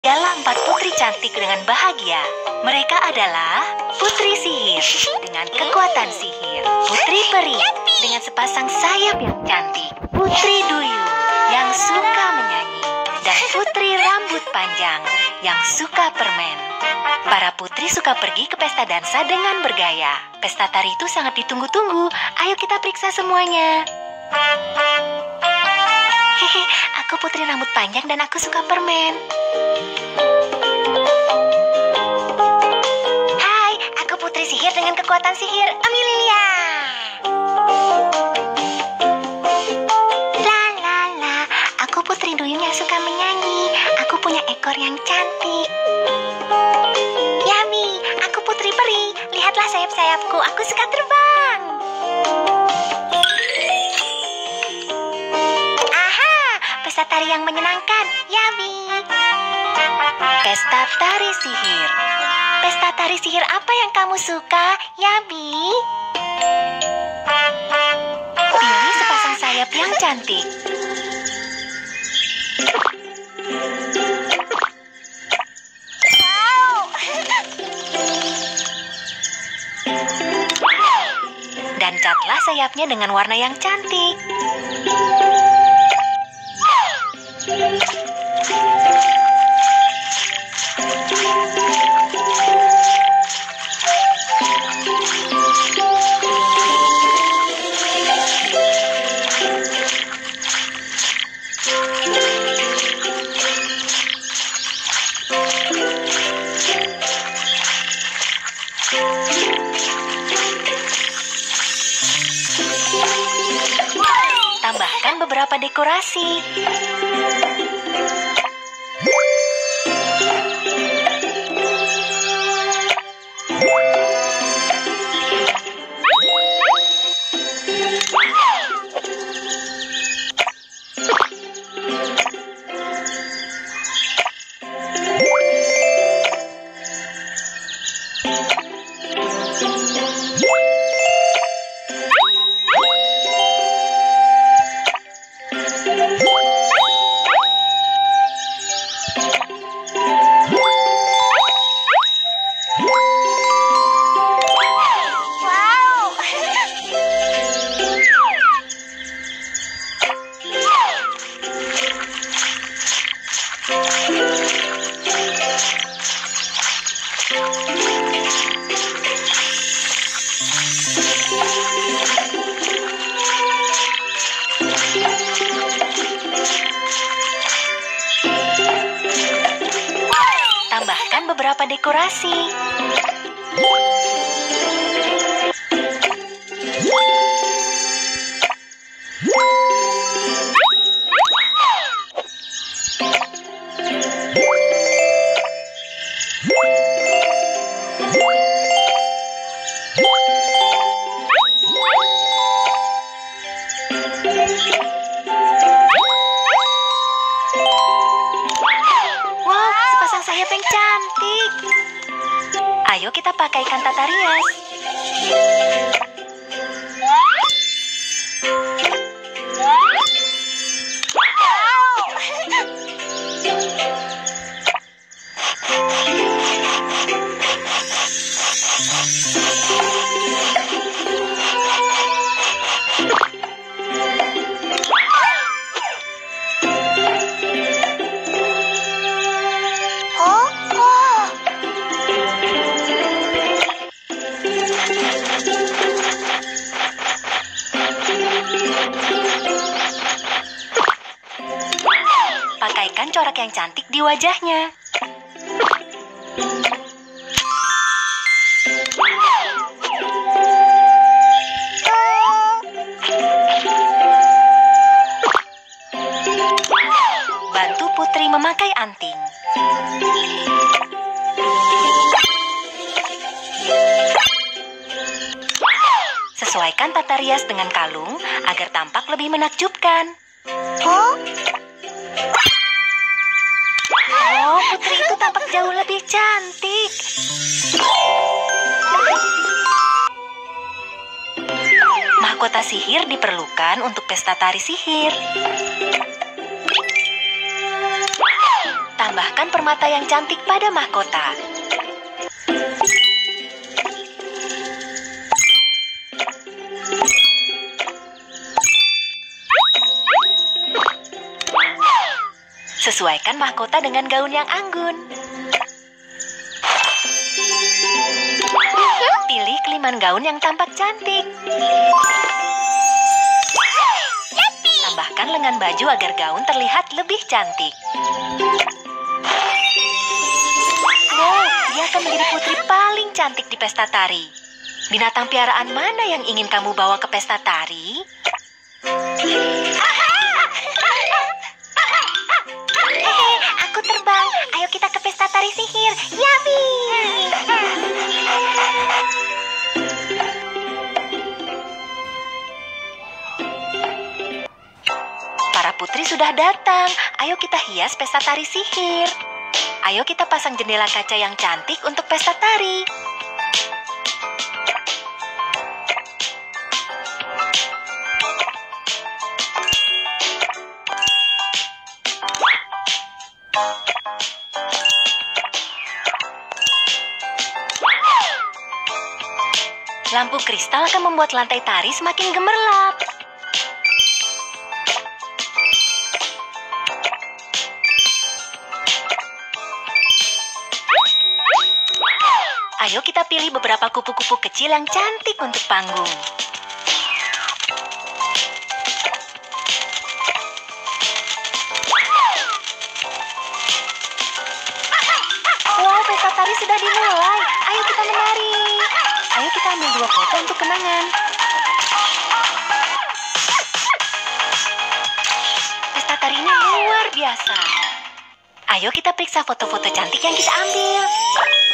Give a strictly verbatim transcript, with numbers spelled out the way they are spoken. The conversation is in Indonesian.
Ialah empat putri cantik dengan bahagia. Mereka adalah putri sihir dengan kekuatan sihir, putri peri dengan sepasang sayap yang cantik, putri duyung yang suka menyanyi, dan putri rambut panjang yang suka permen. Para putri suka pergi ke pesta dansa dengan bergaya. Pesta tari itu sangat ditunggu-tunggu. Ayo kita periksa semuanya. Hehe, aku putri rambut panjang dan aku suka permen. Hai, aku putri sihir dengan kekuatan sihir, Amelia. La la la, aku putri duyung yang suka menyanyi. Aku punya ekor yang cantik. Yummy, aku putri peri. Lihatlah sayap-sayapku, aku suka terbang. Aha, pesta tari yang menyenangkan, Yummy. Pesta tari sihir. Pesta tari sihir apa yang kamu suka, Yummy? Pilih sepasang sayap yang cantik. Dan catlah sayapnya dengan warna yang cantik. Tambahkan beberapa dekorasi. Tambahkan beberapa dekorasi. Sayap yang cantik. Ayo kita pakaikan tata rias. Pakaikan corak yang cantik di wajahnya. Bantu putri memakai anting. Sesuaikan tata rias dengan kalung agar tampak lebih menakjubkan. Oh? Oh, putri itu tampak jauh lebih cantik. Mahkota sihir diperlukan untuk pesta tari sihir. Tambahkan permata yang cantik pada mahkota. Sesuaikan mahkota dengan gaun yang anggun. Pilih keliman gaun yang tampak cantik. Tambahkan lengan baju agar gaun terlihat lebih cantik. Wow, dia akan menjadi putri paling cantik di pesta tari. Binatang piaraan mana yang ingin kamu bawa ke pesta tari? Hehe, aku terbang. Ayo kita ke pesta tari sihir. Yummy! Para putri sudah datang. Ayo kita hias pesta tari sihir. Ayo kita pasang jendela kaca yang cantik untuk pesta tari. Lampu kristal akan membuat lantai tari semakin gemerlap. Ayo kita pilih beberapa kupu-kupu kecil yang cantik untuk panggung. Wow, pesta tari sudah dimulai. Ayo kita menari. Ayo kita ambil dua foto untuk kenangan. Pesta tari ini luar biasa. Ayo kita periksa foto-foto cantik yang kita ambil.